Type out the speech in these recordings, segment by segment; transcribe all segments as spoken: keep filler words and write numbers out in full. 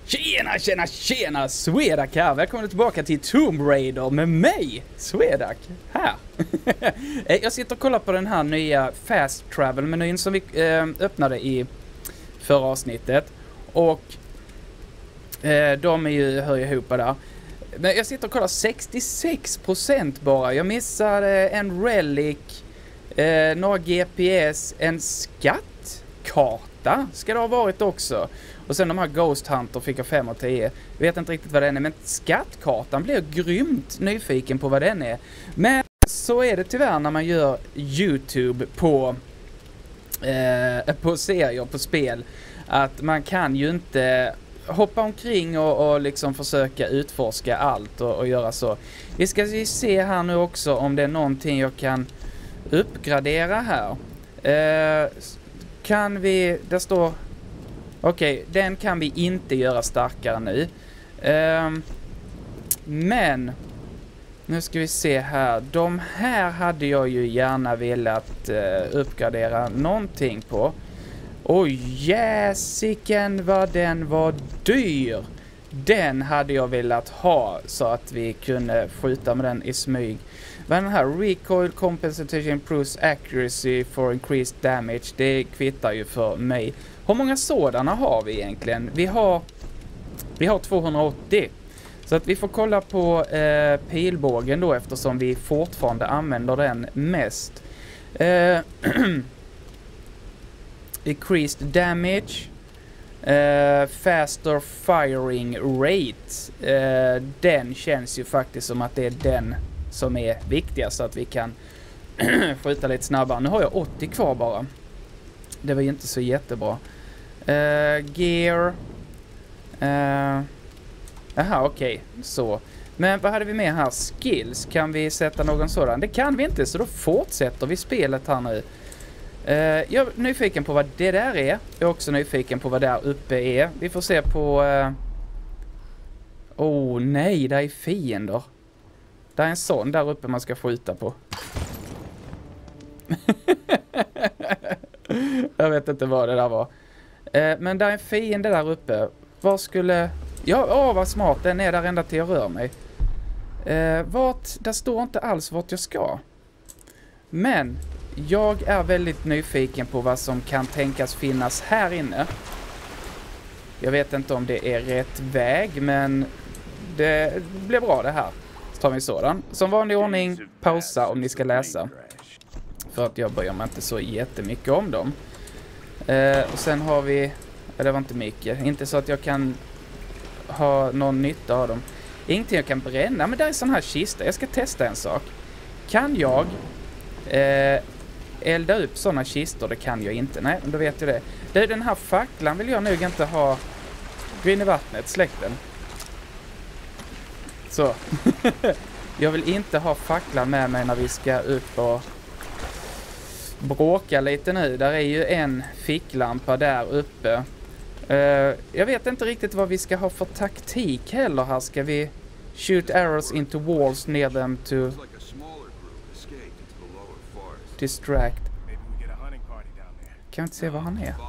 Tjena, tjena, tjena! Swedak här! Välkommen tillbaka till Tomb Raider med mig, Swedak, här. Jag sitter och kollar på den här nya Fast Travel-menyn som vi eh, öppnade i förra avsnittet. Och eh, de är ju, hör ju ihop där. Men jag sitter och kollar sextiosex procent bara. Jag missade en relic, eh, några G P S, en skattkarta ska det ha varit också. Och sen de här Ghost Hunter fick jag fem av tio. Jag vet inte riktigt vad den är, men skattkartan blir grymt nyfiken på vad den är. Men så är det tyvärr när man gör YouTube på, eh, på serier, på spel. Att man kan ju inte hoppa omkring och, och liksom försöka utforska allt och, och göra så. Vi ska se här nu också om det är någonting jag kan uppgradera här. Eh, kan vi, det står... Okej, okay, den kan vi inte göra starkare nu. Um, men nu ska vi se här. De här hade jag ju gärna velat uh, uppgradera någonting på. Oj, jäsiken vad den var dyr. Den hade jag velat ha så att vi kunde skjuta med den i smyg. Men den här recoil compensation improves accuracy for increased damage, det kvittar ju för mig. Hur många sådana har vi egentligen? Vi har, vi har tvåhundraåttio. Så att vi får kolla på eh, pilbågen då eftersom vi fortfarande använder den mest. Eh, increased damage. Eh, faster firing rate. Eh, den känns ju faktiskt som att det är den som är viktigast så att vi kan skjuta lite snabbare. Nu har jag åttio kvar bara. Det var ju inte så jättebra. Uh, gear. Uh, aha, okej. Okay. Så. Men vad hade vi med här? Skills. Kan vi sätta någon sådan? Det kan vi inte, så då fortsätter vi spelet här nu. Uh, jag är nyfiken på vad det där är. Jag är också nyfiken på vad där uppe är. Vi får se på... Uh... Oh, nej. Det är fiender. Det är en sån där uppe man ska skjuta på. Jag vet inte vad det där var. Eh, men där är en fiende där uppe. Vad skulle... Ja, åh, vad smart. Den är där ända till jag rör mig. Eh, vart... Där står inte alls vart jag ska. Men jag är väldigt nyfiken på vad som kan tänkas finnas här inne. Jag vet inte om det är rätt väg, men det blir bra det här. Så tar vi sådan. Som vanlig ordning, pausa om ni ska läsa. För att jag bryr mig inte så jättemycket om dem. Eh, och sen har vi... Ja, det var inte mycket. Inte så att jag kan ha någon nytta av dem. Ingenting jag kan bränna. Men det är sån här kista. Jag ska testa en sak. Kan jag eh, elda upp såna kistor? Det kan jag inte. Nej, då vet jag det. Det är den här facklan vill jag nog inte ha. Gå in i vattnet. Släck den. Så. Jag vill inte ha facklan med mig när vi ska upp och bråka lite nu. Där är ju en ficklampa där uppe. Uh, jag vet inte riktigt vad vi ska ha för taktik heller här. Ska vi shoot arrows into walls near them to distract? Kan inte se vad han är.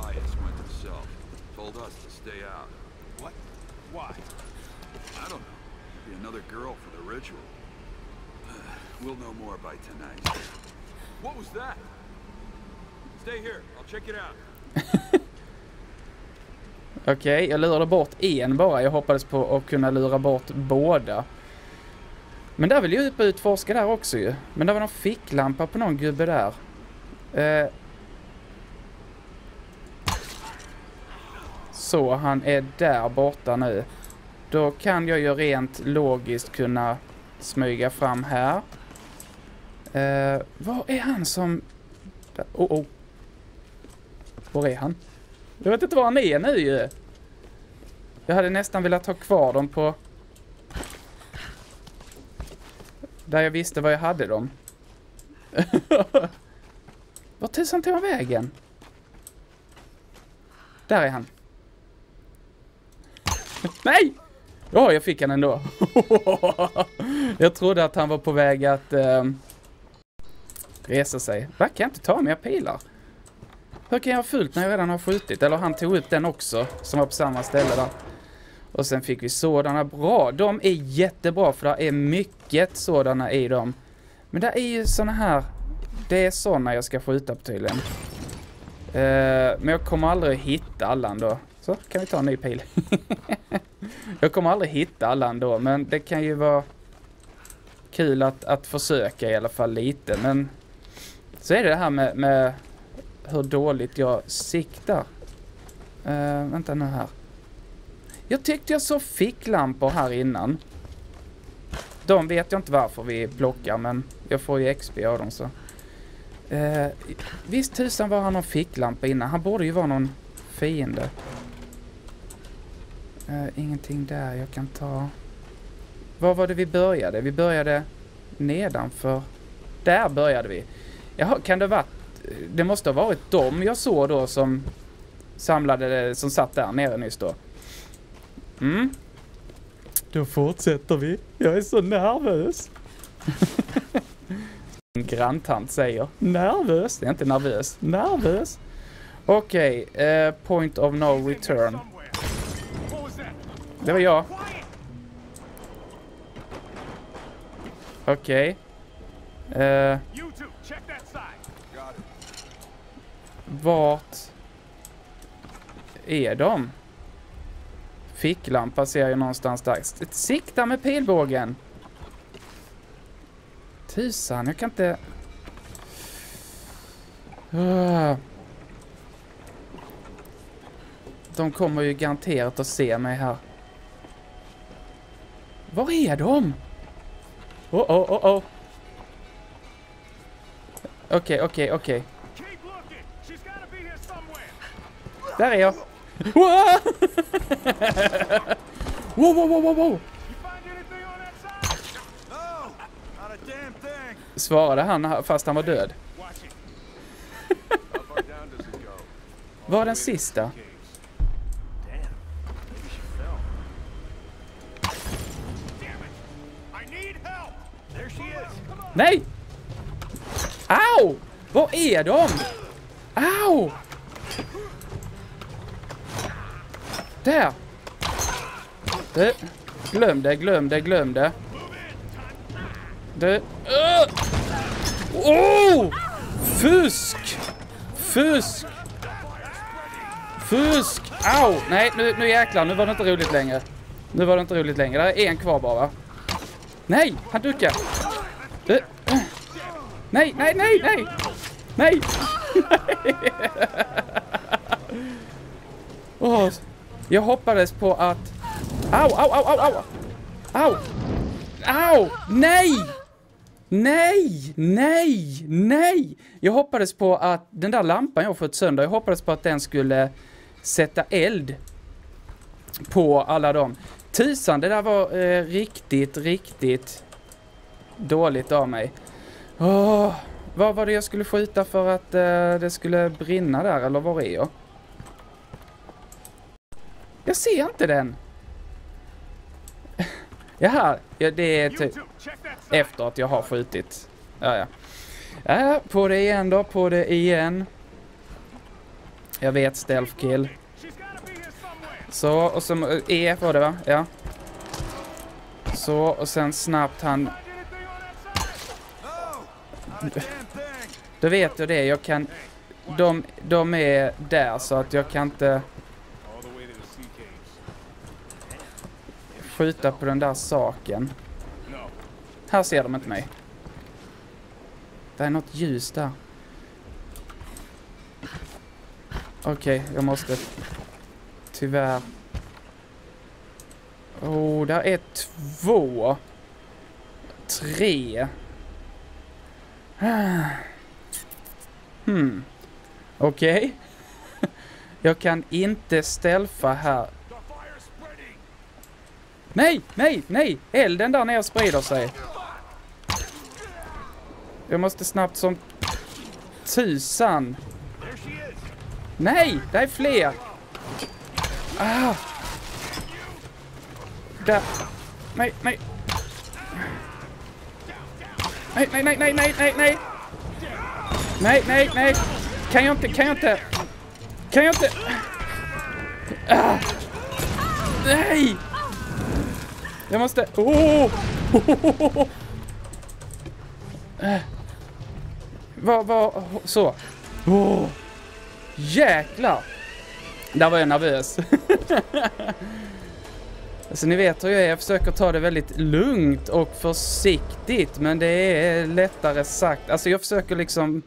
We'll know more by tonight. What was that? Stay here. I'll check it out. Okej, okay, jag lurade bort en bara. Jag hoppades på att kunna lura bort båda. Men där vill jag ut på utforska där också ju. Men det var någon ficklampa på någon gubbe där. Eh. Så, han är där borta nu. Då kan jag ju rent logiskt kunna smyga fram här. Uh, var är han som... Oh, oh. Var är han? Jag vet inte var han är nu ju. Jag hade nästan velat ha kvar dem på... Där jag visste var jag hade dem. Var tusan tog han vägen? Där är han. Nej! Ja, jag fick han ändå. Jag trodde att han var på väg att... Uh, resa sig. Va, kan jag inte ta mer pilar? Hur kan jag ha fullt när jag redan har skjutit? Eller han tog upp den också, som var på samma ställe där. Och sen fick vi sådana bra. De är jättebra för det är mycket sådana i dem. Men det är ju såna här... Det är såna jag ska skjuta på tydligen. Uh, men jag kommer aldrig hitta alla ändå. Så, kan vi ta en ny pil. Jag kommer aldrig hitta alla ändå. Men det kan ju vara kul att, att försöka i alla fall lite. Men så är det det här med, med hur dåligt jag siktar. Uh, vänta nu här. Jag tyckte jag så ficklampor här innan. De vet jag inte varför vi plockar, men jag får ju X P av dem så. Uh, visst tusan var han någon ficklampa innan. Han borde ju vara någon fiende. Uh, ingenting där jag kan ta. Var var det vi började? Vi började nedanför. Där började vi. Jaha, kan det vara... Det måste ha varit dem jag såg då som samlade, som satt där nere nyss då. Mm. Då fortsätter vi. Jag är så nervös. En granntant säger nervös. Det är inte nervös. Nervös. Okej. Okay, uh, point of no return. Det var jag. Okej. Okay. Uh, vart är de? Ficklampa ser jag någonstans där. Sikta med pilbågen. Tusan, jag kan inte... Uh. De kommer ju garanterat att se mig här. Var är de? Oh, oh, oh, oh. Okej, okej, okej. Där är jag. Wow, wow, wow, wow, wow. Svarade han fast han var död. Var den sista? Nej! Au! Var är de? Au! Där! Du, glöm det, glöm det, glöm det. Du... Uh! Oh! Fusk! Fusk! Fusk! Au! Nej, nu, nu jäklar, nu var det inte roligt längre. Nu var det inte roligt längre. Det är en kvar bara. Nej, han duckar. Du... Uh. Nej, nej, nej, nej! Nej! Åh... oh. Jag hoppades på att... Au, au, au, au, au! Au! Au! Nej! Nej! Nej! Nej! Jag hoppades på att den där lampan jag fått sönder, jag hoppades på att den skulle sätta eld på alla dem. Tusan, det där var eh, riktigt, riktigt dåligt av mig. Åh, vad var det jag skulle skjuta för att eh, det skulle brinna där, eller var är jag? Jag ser inte den. Jaha, ja, det är typ efter att jag har skjutit. Ja, ja. Ja, på det igen då, på det igen. Jag vet, stealth kill. Så, och så E var det va? Ja. Så, och sen snabbt han... Då vet jag det, jag kan... De, de är där så att jag kan inte... skjuta på den där saken. Här ser de inte mig. Det är något ljus där. Okej, okay, jag måste... Tyvärr. Oh, där är två. Tre. Hmm. Okej. Okay. Jag kan inte stealtha här. Nej, nej, nej! Elden där nere sprider sig. Jag måste snabbt som tusan. Nej, det är fler. Ah. Där. Nej, nej. Nej, nej, nej, nej, nej, nej, nej. Nej, nej, nej. Kan jag inte, kan jag inte. Kan jag inte. Ah. Nej! Jag måste... Oh! Äh. Vad, vad, så. Oh. Jäklar! Där var jag nervös. Alltså ni vet hur jag är, jag försöker ta det väldigt lugnt och försiktigt, men det är lättare sagt. Alltså jag försöker liksom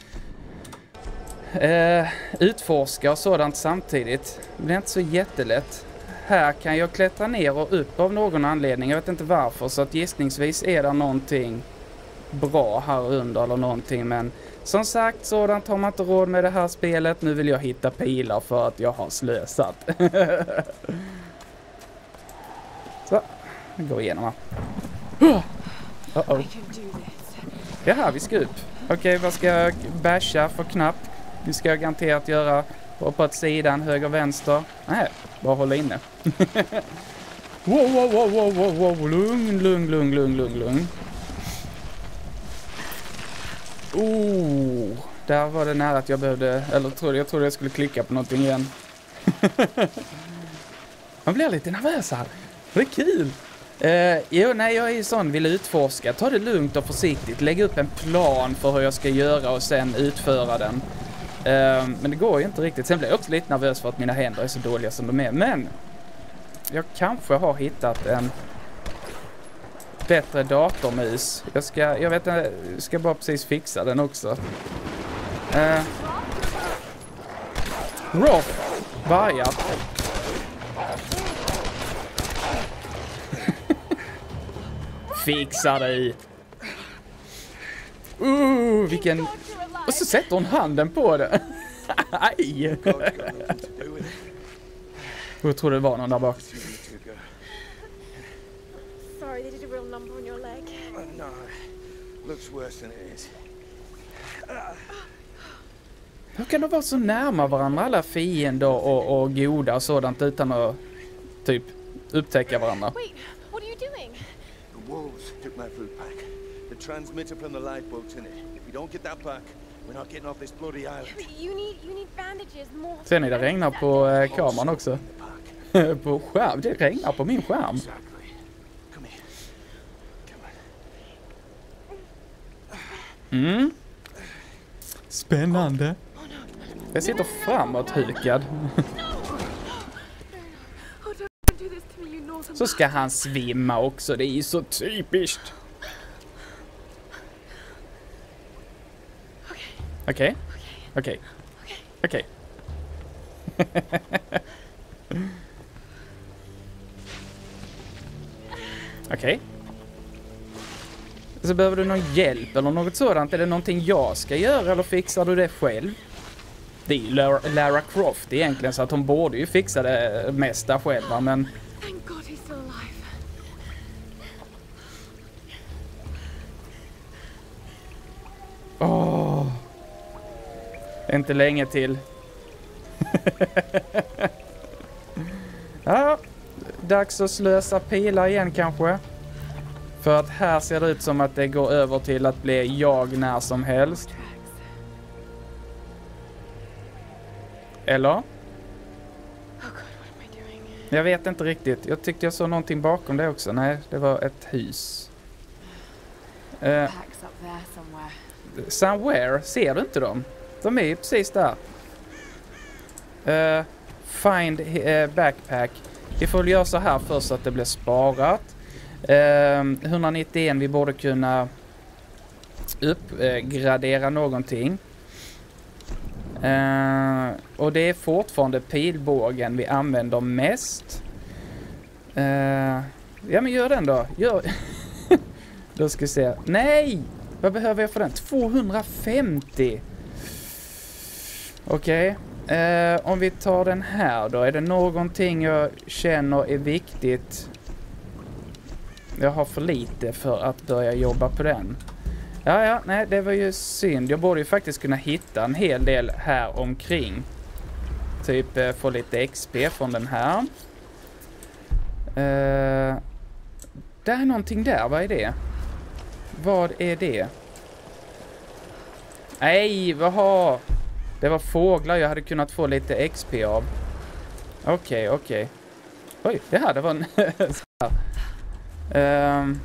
eh, utforska och sådant samtidigt. Det blir inte så jättelätt. Här kan jag klättra ner och upp av någon anledning, jag vet inte varför, så att gissningsvis är det någonting bra här under eller någonting, men som sagt, sådant har man inte råd med det här spelet. Nu vill jag hitta pilar för att jag har slösat. Så, vi går igenom här. Uh -oh. Jaha, vi ska upp. Okej, okay, vad ska jag basha för knapp? Vi ska garanterat göra på sidan, höger, vänster. Nej, bara hålla inne. Wow, wow, wow, wow, wow, wow, lugn, lugn, lugn, lugn, lugn, lugn. Oh, där var det nära att jag behövde, eller trodde, jag trodde jag skulle klicka på någonting igen. Man blir lite nervös här. Det är kul. Uh, jo, nej, jag är ju sån, vill utforska. Ta det lugnt och försiktigt. Lägg upp en plan för hur jag ska göra och sen utföra den. Uh, men det går ju inte riktigt. Sen blir jag också lite nervös för att mina händer är så dåliga som de är. Men jag kanske har hittat en bättre datormus. Jag ska, jag vet inte, jag ska bara precis fixa den också. Uh, Roth, vargar. Fixar dig. Uh, vilken... Och så sätter hon handen på det. Aj. Jag tror det var någon där bak. Sorry, they did a real number on your leg. No, looks worse than it is. Hur kan de vara så närma varandra, alla fiender och, och goda och sådant, utan att typ upptäcka varandra? Wait, what are you doing? The wolves took my food pack. The transmitter from the lifeboat's in it. If we don't get that back, we're not getting off this bloody island. You need you need bandages, more. Ser ni, det regnar på eh, kameran också. På skärm, det regnar på min skärm. Exactly. Come here. Come on. Mm. Spännande. Jag sitter framåt hukad. Så ska han svimma också, det är ju så typiskt. Okej. Okej. Okej. Okej. Så behöver du någon hjälp eller något sådant? Är det någonting jag ska göra eller fixar du det själv? Det är ju Lara, Lara Croft egentligen, så att hon borde ju fixa det mesta själva, men... Thank God he's still alive. Åh. Oh. Inte länge till. Ja, dags att slösa pilar igen kanske. För att här ser det ut som att det går över till att bli jag när som helst. Eller? Jag vet inte riktigt. Jag tyckte jag såg någonting bakom det också. Nej, det var ett hus. Uh, somewhere. Ser du inte dem? De är ju precis där. Uh, find uh, backpack. Vi får göra så här först så att det blir sparat. Uh, etthundranittioen, vi borde kunna uppgradera uh, någonting. Uh, och det är fortfarande pilbågen vi använder mest. Uh, ja, men gör den då. Gör... Då ska vi se. Nej! Vad behöver jag för den? tvåhundrafemtio. Okej. Okay. Uh, om vi tar den här då. Är det någonting jag känner är viktigt? Jag har för lite för att börja jobba på den. Ja, ja, nej, det var ju synd. Jag borde ju faktiskt kunna hitta en hel del här omkring. Typ eh, få lite X P från den här. Uh, det är någonting där, vad är det? Vad är det? Nej, vad har... Det var fåglar jag hade kunnat få lite X P av. Okej, okay, okej. Oj, det här, det var en... um,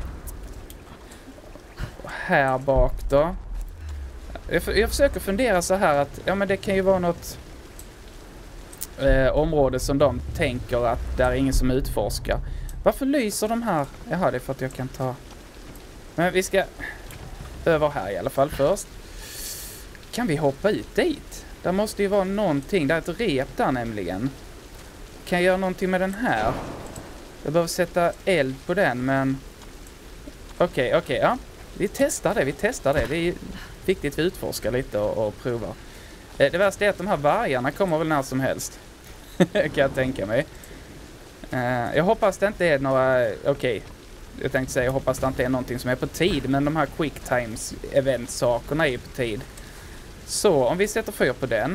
här bak då. Jag, jag försöker fundera så här att, ja men det kan ju vara något eh, område som de tänker att där är ingen som utforskar. Varför lyser de här? Jaha, det är för att jag kan ta... Men vi ska över här i alla fall först. Kan vi hoppa ut dit? Där måste ju vara någonting. Det är ett rep där nämligen. Kan jag göra någonting med den här? Jag behöver sätta eld på den, men... Okej, okay, okej, okay, ja. Vi testar det, vi testar det. Det är viktigt att vi utforskar lite och, och provar. Det värsta är att de här vargarna kommer väl när som helst. Kan jag tänka mig. Jag hoppas det inte är några... Okej. Okay. Jag tänkte säga, jag hoppas det inte är någonting som är på tid. Men de här quick times event-sakerna är ju på tid. Så, om vi sätter fyr på den.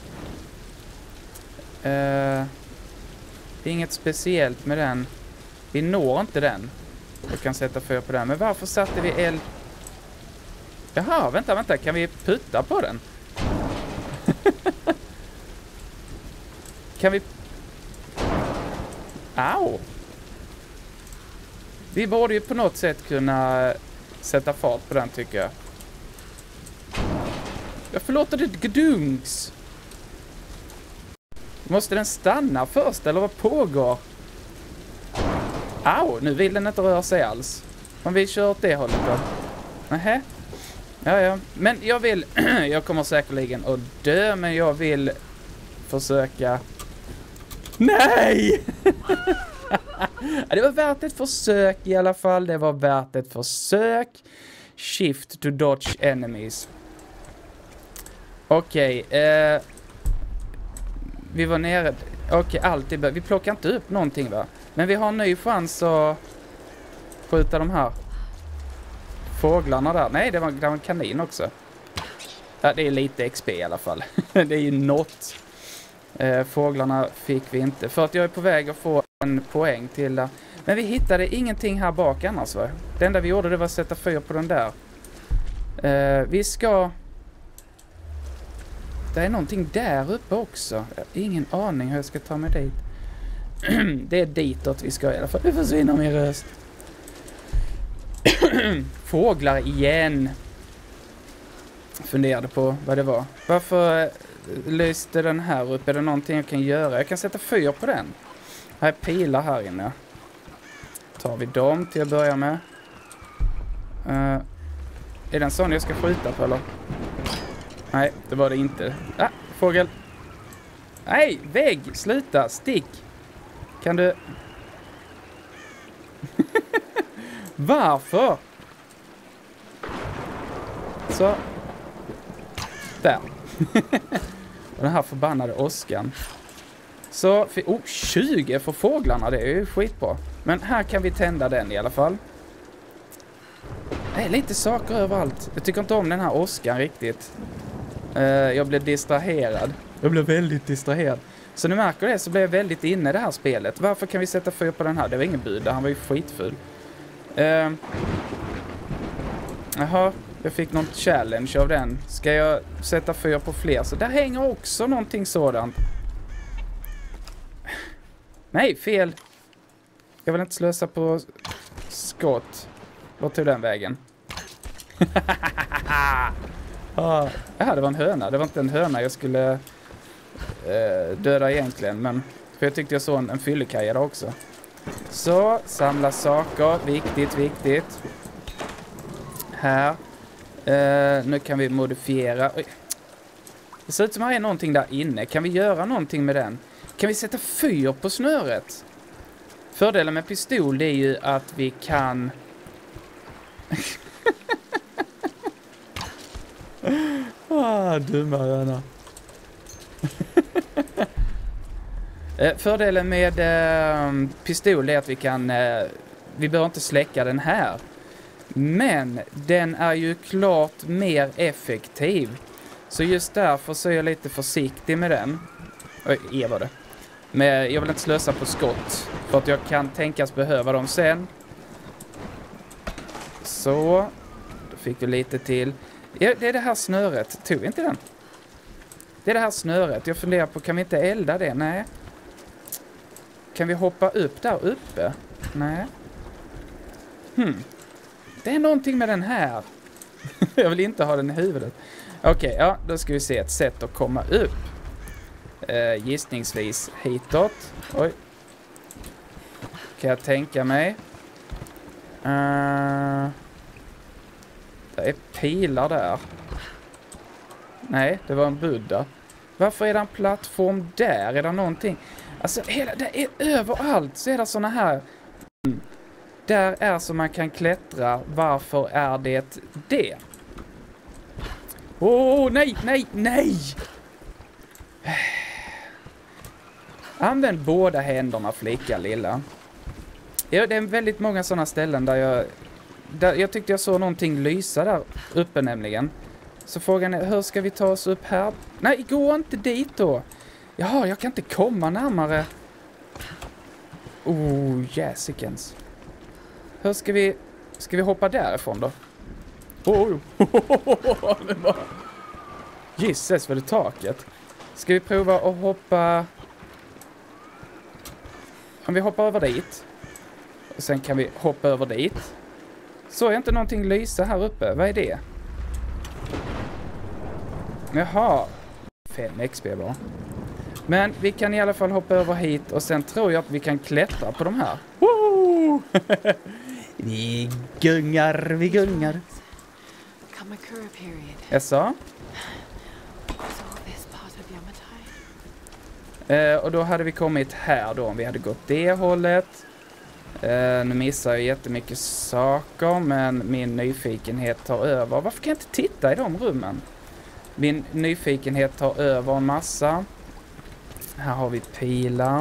Uh, det är inget speciellt med den. Vi når inte den. Jag kan sätta fyr på den. Men varför satte vi eld... Jaha, vänta, vänta. Kan vi putta på den? Kan vi... Au! Vi borde ju på något sätt kunna sätta fart på den, tycker jag. Jag förlåter det gdunks. Måste den stanna först, eller vad pågår? Au, nu vill den inte röra sig alls. Om vi kör åt det hållet då. Nähä. Ja, ja. Men jag vill... jag kommer säkerligen att dö, men jag vill försöka... Nej! Det var värt ett försök i alla fall. Det var värt ett försök. Shift to dodge enemies. Okej. Okay, eh, vi var nere... Okej, okay, alltid... Vi plockar inte upp någonting, va? Men vi har en ny chans att skjuta de här fåglarna där. Nej, det var, det var en kanin också. Ja, det är lite X P i alla fall. Det är ju något. Eh, fåglarna fick vi inte. För att jag är på väg att få en poäng till där. Men vi hittade ingenting här bak annars, va? Det enda vi gjorde, det var att sätta fyr på den där. Eh, vi ska... Det är någonting där uppe också. Jag har ingen aning hur jag ska ta mig dit. Det är ditåt vi ska i alla fall. Det försvinner min röst. Fåglar igen. Funderade på vad det var. Varför lyste den här upp? Är det någonting jag kan göra? Jag kan sätta fyr på den. Här är pilar här inne. Tar vi dem till att börja med. Uh, är den sån jag ska skjuta på, eller? Nej, det var det inte. Ah, fågel. Nej, vägg. Sluta. Stick. Kan du... Varför? Så. Där. Och den här förbannade åskan. Så, oh, tjugo för fåglarna, det är ju skitbra. Men här kan vi tända den i alla fall. Det är lite saker överallt. Jag tycker inte om den här åskan riktigt. Uh, jag blev distraherad. Jag blev väldigt distraherad. Så nu märker det, så blev jag väldigt inne i det här spelet. Varför kan vi sätta fyr på den här? Det var ingen bud, han var ju skitfull. Uh, Jaha, jag fick någon challenge av den. Ska jag sätta fyr på fler? Så där hänger också någonting sådant. Nej, fel. Jag vill inte slösa på skott. Vad tog den vägen? ah, ja, det var en höna. Det var inte en höna jag skulle eh, döda egentligen. Men, för jag tyckte jag såg en, en fyllekaja också. Så, samla saker. Viktigt, viktigt. Här. Eh, nu kan vi modifiera. Oj. Det ser ut som att det är någonting där inne. Kan vi göra någonting med den? Kan vi sätta fyr på snöret? Fördelen med pistol, det är ju att vi kan... ah, dumma röna. Fördelen med eh, pistol är att vi kan... Eh, vi behöver inte släcka den här. Men den är ju klart mer effektiv. Så just därför så är jag lite försiktig med den. Oj, E var det. Men jag vill inte slösa på skott. För att jag kan tänkas behöva dem sen. Så. Då fick vi lite till. Ja, det är det här snöret. Tog vi inte den? Det är det här snöret. Jag funderar på, kan vi inte elda det? Nej. Kan vi hoppa upp där uppe? Nej. Hmm. Det är någonting med den här. Jag vill inte ha den i huvudet. Okej, okay, ja, då ska vi se ett sätt att komma upp. Uh, gissningsvis hitåt. Oj. Kan jag tänka mig. Uh, det är pilar där. Nej, det var en Buddha. Varför är det en plattform där? Är det någonting? Alltså, hela, det är överallt så är det såna här. Mm. Där är så man kan klättra. Varför är det det? Åh, oh, nej, nej, nej! Använd båda händerna, flicka, lilla. Ja, det är väldigt många sådana ställen där jag... Där jag tyckte jag såg någonting lysa där uppe nämligen. Så frågan är, hur ska vi ta oss upp här? Nej, gå inte dit då. Jaha, jag kan inte komma närmare. Oh, jäsikens. Hur ska vi... Ska vi hoppa därifrån då? Oh, det var... Gisses för det taket. Ska vi prova att hoppa... Om vi hoppar över dit. Och sen kan vi hoppa över dit. Så är inte någonting lysa här uppe. Vad är det? Jaha. fem X P bara. Men vi kan i alla fall hoppa över hit. Och sen tror jag att vi kan klättra på de här. Woo! Vi gungar, vi gungar. Kamakura period. Jag sa. So this part of Eh, Yamatai. och då hade vi kommit här då. Om vi hade gått det hållet. Eh, nu missar jag jättemycket saker. Men min nyfikenhet tar över. Varför kan jag inte titta i de rummen? Min nyfikenhet tar över en massa. Här har vi pilar.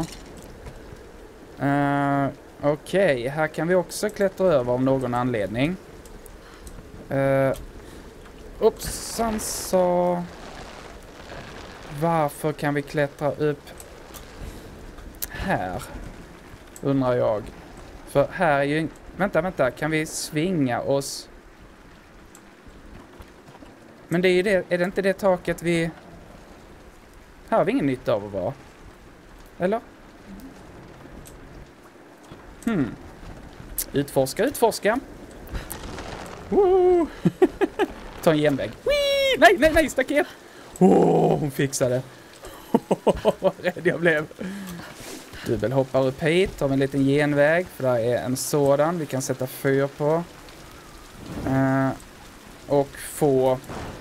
Eh, Okej, okay. Här kan vi också klättra över av någon anledning. Uh, Uppsan så... Varför kan vi klättra upp här? Undrar jag. För här är ju... Vänta, vänta. Kan vi svinga oss? Men det är ju det... Är det inte det taket vi... Här har vi ingen nytta av att vara. Eller? Hmm. Utforska, utforska. Woo! Ta en genväg. Whee! Nej, nej, nej, staket. Åh, oh, hon fixade. Vad rädd jag blev. Dubbel hoppar upp hit. Tar vi en liten genväg. För där är en sådan. Vi kan sätta fyr på. Uh, och få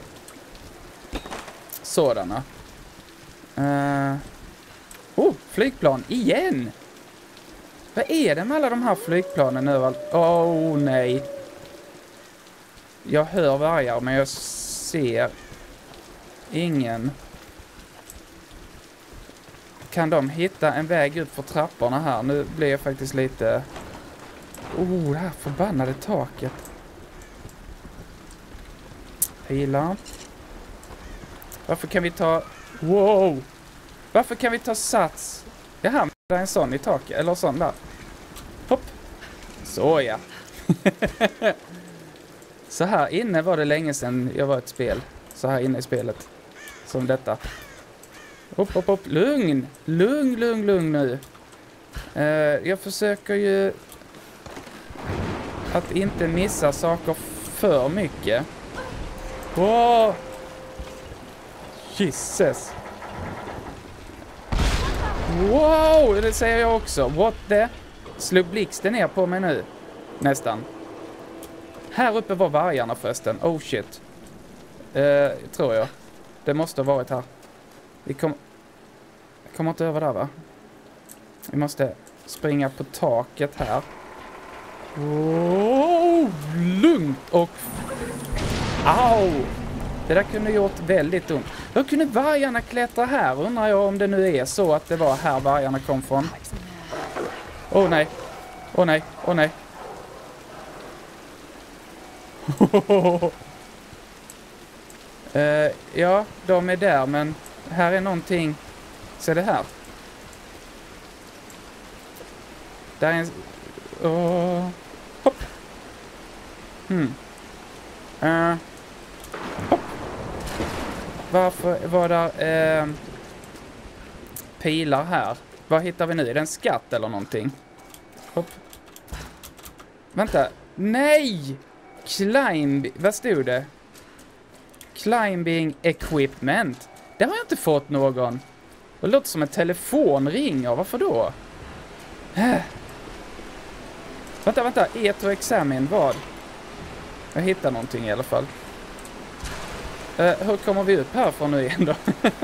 sådana. Uh, oh, flygplan igen. Vad är det med alla de här flygplanen överallt? Åh, oh, nej. Jag hör vargar, men jag ser ingen. Kan de hitta en väg upp för trapporna här? Nu blir jag faktiskt lite... Oh, det här förbannade taket. Pilar. Varför kan vi ta... Wow! Varför kan vi ta sats? Det här är en sån i taket. Eller sån där. Hopp. Så ja. Så här inne var det länge sedan jag var ett spel. Så här inne i spelet. Som detta. Hopp, hopp, hopp. Lugn. Lugn, lugn, lugn nu. Uh, jag försöker ju att inte missa saker för mycket. Wow. Jesus. Wow, det säger jag också. What the? Slog blixten ner på mig nu. Nästan. Här uppe var vargarna förresten. Oh shit. Uh, tror jag. Det måste ha varit här. Vi kom... Jag kommer inte över där, va? Vi måste springa på taket här. Oh, lugnt och... Au! Det där kunde gjort väldigt ont. Hur kunde vargarna klättra här? Undrar jag om det nu är så att det var här vargarna kom från. Åh oh, nej. Åh oh, nej. Åh oh, nej. uh, ja, de är där, men här är någonting. Se det här. Där är en... Oh. Hopp. Hmm. Uh. Hopp. Varför var där uh, pilar här? Vad hittar vi nu? Är det en skatt eller någonting? Hopp. Vänta. Nej! Climb... Vad stod det? Climbing equipment. Det har jag inte fått någon. Det låter som en telefon ringer. Varför då? Äh. Vänta, vänta. Eto examin. Vad? Jag hittar någonting i alla fall. Uh, hur kommer vi upp härifrån nu igen då?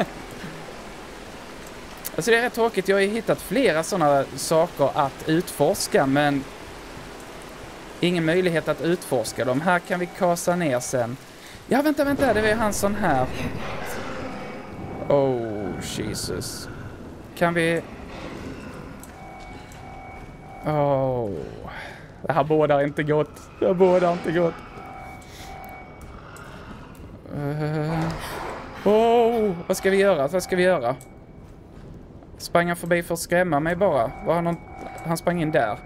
Alltså det är rätt tråkigt. Jag har ju hittat flera sådana saker att utforska, men ingen möjlighet att utforska dem. Här kan vi kasa ner sen. Ja, vänta, vänta. Det är han sån här. Oh, Jesus. Kan vi... Oh. Det här bådar inte gott. Det här bådar inte gott. Uh. Oh, vad ska vi göra? Vad ska vi göra? Sprang han förbi för att skrämma mig bara? Var han, någon... han sprang in där.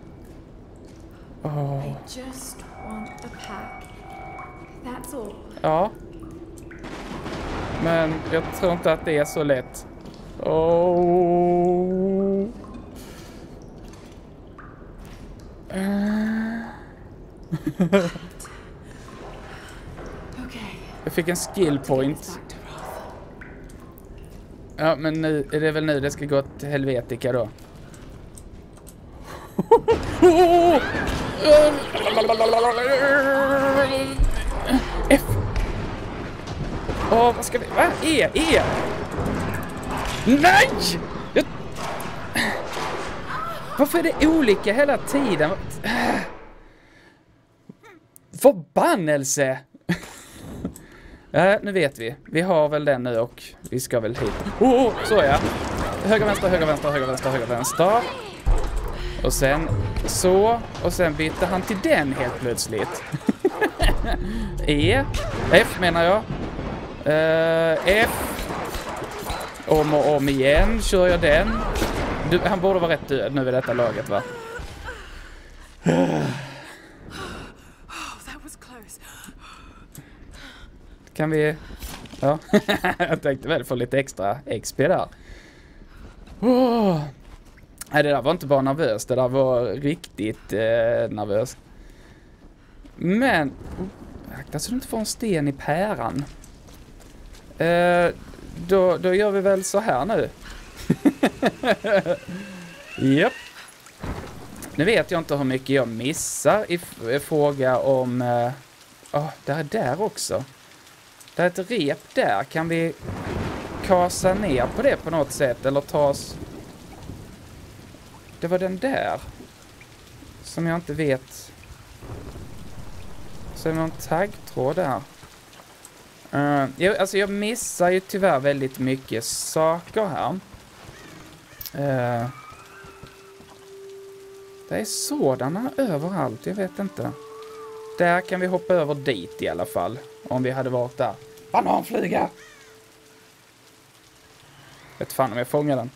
Oh. I just want a pack. That's all. Ja. Men jag tror inte att det är så lätt. Oh. Uh. Okay. Jag fick en skill point. Ja, men nu är det väl nu det ska gå till helvetika då. F. Åh, vad ska vi... Va? E, E! Nej! Jag... Varför är det olika hela tiden? Förbannelse! Ja, nu vet vi. Vi har väl den nu och vi ska väl hit. Oh, så ja. Höger, vänster, höger, vänster, höger, vänster, höger, vänster. Och sen så. Och sen byter han till den helt plötsligt. E. F menar jag. Uh, F. Om och om igen kör jag den. Du, han borde vara rätt död nu vid detta laget, va? Kan vi... Ja, jag tänkte väl få lite extra X P där. Oh. Nej, det där var inte bara nervöst. Det där var riktigt eh, nervöst. Men... Akta så du inte får en sten i päran. Eh, då, då gör vi väl så här nu. Japp. Nu vet jag inte hur mycket jag missar i, i fråga om... Eh, oh, det är där också. Det är ett rep där. Kan vi kasa ner på det på något sätt? Eller ta oss... Det var den där. Som jag inte vet. Så är det någon taggtråd där. Uh, jag, alltså jag missar ju tyvärr väldigt mycket saker här. Uh, det är sådana överallt. Jag vet inte. Där kan vi hoppa över dit i alla fall. Om vi hade varit där. Bananflyga! Vet fan om jag fångar den.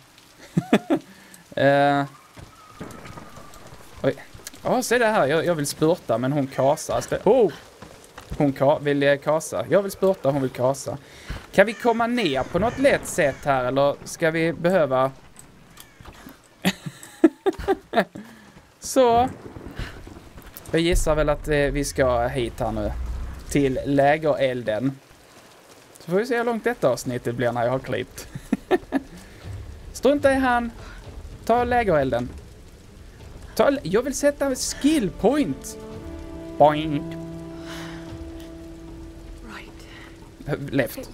uh, oj. Ja, oh, se det här. Jag, jag vill spurta, men hon kasar. Oh! Hon ka vill kasa. Jag vill spurta, hon vill kasa. Kan vi komma ner på något lätt sätt här? Eller ska vi behöva... Så... Jag gissar väl att eh, vi ska hit här nu. Till lägerelden. Så får vi se hur långt detta avsnittet blir när jag har klippt. Strunta i han. Ta lägerelden. Ta, jag vill sätta en skill point. Boing. Right. Left.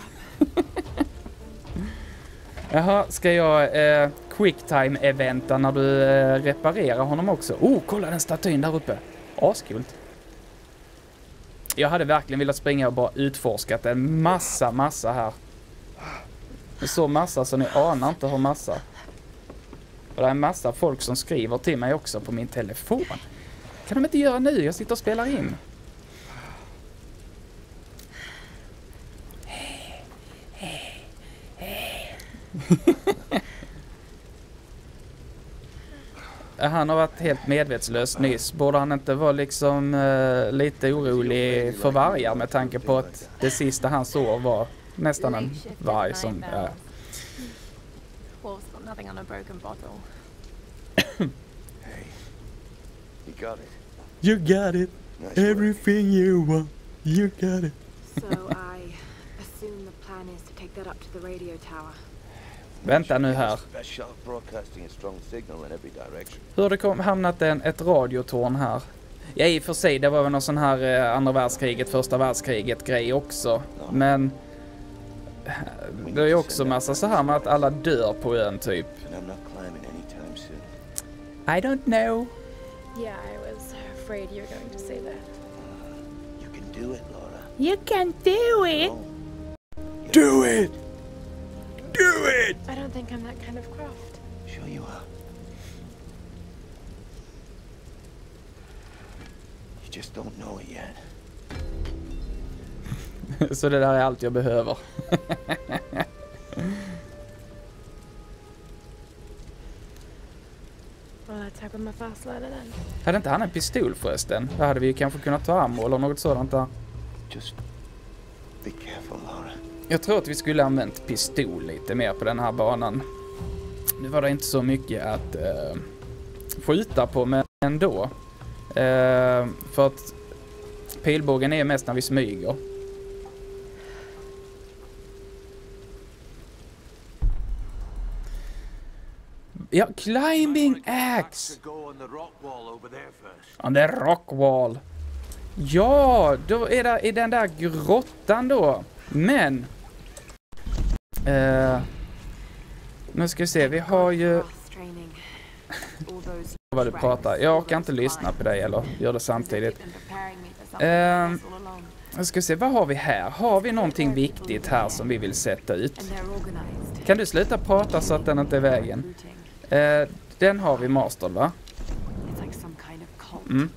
Jaha, ska jag eh, quicktime-eventa när du eh, reparerar honom också? Oh, kolla den statyn där uppe. Askult. Jag hade verkligen velat springa och bara utforskat en massa, massa här. Så massa så ni anar inte hur massa. Och det är en massa folk som skriver till mig också på min telefon. Kan de inte göra nu? Jag sitter och spelar in. Han har varit helt medvetslös nyss. Borde han inte vara liksom uh, lite orolig för vargar med tanke på att det sista han såg var nästan en varg som... Uh. nothing on a broken bottle. Hey, you got it. You got it. Nice work. Everything you want. You got it. So I assume the plan is to take that up to the radio tower. Vänta nu här. Best shot of broadcasting a strong signal in every direction. Hur har det kom, hamnat en, ett radiotorn här? Ja, i och för sig, det var väl någon sån här eh, andra världskriget, första världskriget grej också. Men det är ju också massa så här med att alla dör på ön typ. And I'm not climbing anytime soon. I don't know. Yeah, I was afraid you were going to say that. You can do it, Laura. You can do it. No. Do it. Do it. I don't think I'm that kind of craft. Sure you are. You just don't know it yet. Så det där är allt jag behöver. Well, let's hope I'm a fast learner then. Hade inte han en pistol förresten? Då hade vi ju kanske kunnat ta ammo eller något sådant där. Just be careful, Laura. Jag tror att vi skulle använt pistol lite mer på den här banan. Nu var det inte så mycket att uh, skjuta på, men ändå. Uh, för att pilbågen är mest när vi smyger. Ja, climbing axe! On the rock wall. Ja, då är det i den där grottan då. Men uh, nu ska vi se, vi har ju vad du pratar. Jag orkar inte lyssna på dig eller gör det samtidigt. Uh, jag ska se, vad har vi här? Har vi någonting viktigt här som vi vill sätta ut? Kan du sluta prata så att den inte är i vägen? Uh, den har vi master, va? Mm.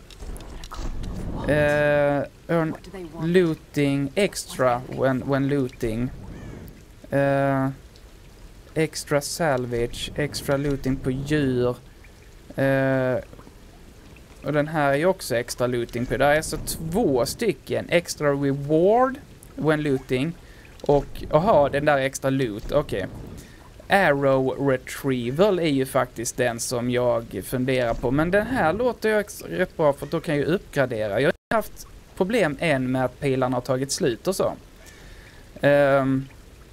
Uh, earn looting extra when when looting. Uh, extra salvage, extra looting på djur. Uh, och den här är ju också extra looting på. Det är alltså två stycken extra reward when looting och aha, den där extra loot. Okej. Okay. Arrow retrieval är ju faktiskt den som jag funderar på. Men den här låter ju rätt bra för då kan jag uppgradera. Jag har haft problem än med att pilarna har tagit slut och så. Um,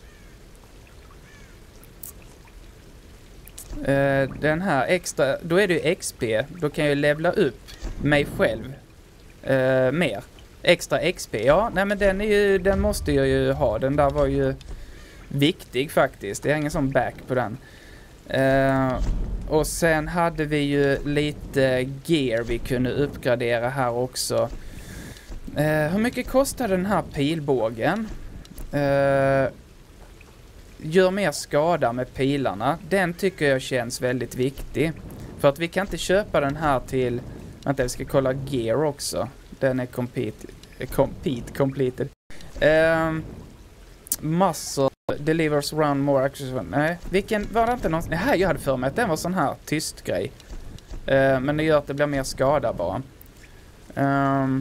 uh, den här extra, då är det ju X P. Då kan jag levla upp mig själv uh, mer. Extra X P, ja. Nej men den, är ju, den måste jag ju ha. Den där var ju viktig faktiskt. Det är ingen sån back på den. Uh, och sen hade vi ju lite gear vi kunde uppgradera här också. Uh, hur mycket kostar den här pilbågen? Uh, gör mer skada med pilarna. Den tycker jag känns väldigt viktig. För att vi kan inte köpa den här till... Vänta, vi ska kolla gear också. Den är compete, compete, completed. Uh, muscle delivers run more action. Nej, vilken var det inte någon? Nej, här jag hade för mig att den var sån här tyst grej. Uh, men det gör att det blir mer skada bara. Um,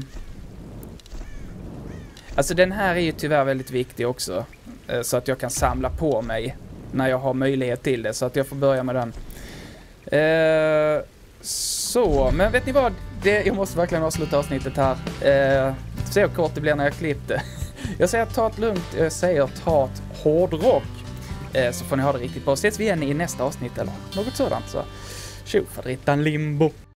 alltså den här är ju tyvärr väldigt viktig också. Uh, så att jag kan samla på mig när jag har möjlighet till det. Så att jag får börja med den. Uh, så, men vet ni vad? Det, jag måste verkligen avsluta avsnittet här. Uh, se hur kort det blir när jag klippte. Jag säger ta det lugnt, jag säger ta ett hårdrock. Eh, så får ni ha det riktigt bra. Ses vi igen i nästa avsnitt eller något sådant. Så tjo, fadrittan limbo.